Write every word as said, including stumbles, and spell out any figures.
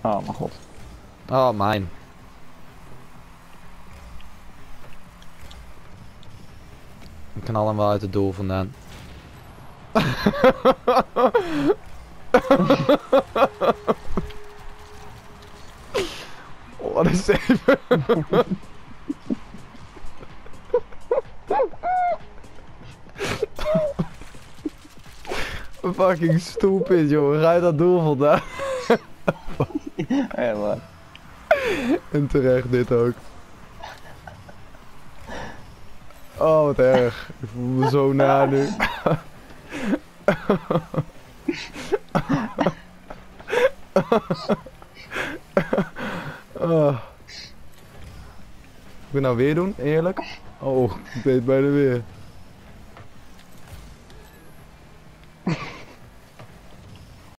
Oh mijn god. Oh, mijn. Ik knal hem wel uit het doel vandaan. Oh, wat een save. Fucking stupid, joh. Ga je dat doel vandaan? Ja, maar. En terecht dit ook. Oh, wat erg. Ik voel me zo na nu. Oh. Ik wil nou weer doen, eerlijk. Oh, ik deed het bijna weer.